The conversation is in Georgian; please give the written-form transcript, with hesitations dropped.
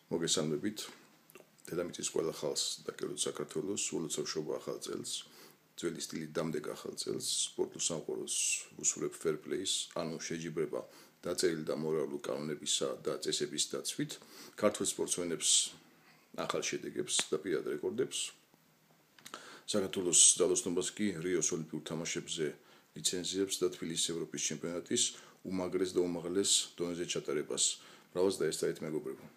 მოგესალმებით. დედამიწის ყველა ხალხს და კერძოდ საქართველოს ულოცავ ახალ წელს. ძველი სტილით დამდეგ ახალ წელს, სპორტულ სამყაროს უსურებ fair-play-ს, ანუ შეჯიბრება დაწერილი და მორალური კანონებისა და წესების დაცვით, ქართულ სპორტსმენებს ახალ შედეგებს და პირად რეკორდებს. საქართველოს ძალოსნობას კი რიოს ოლიმპიურ თამაშებზე ლიცენზიებს და თბილისის ევროპის ჩემპიონატის უმაგრეს და უმაღლეს დონეზე ჩატარებას. ბრავოს და ესწრებით მეგობრებო.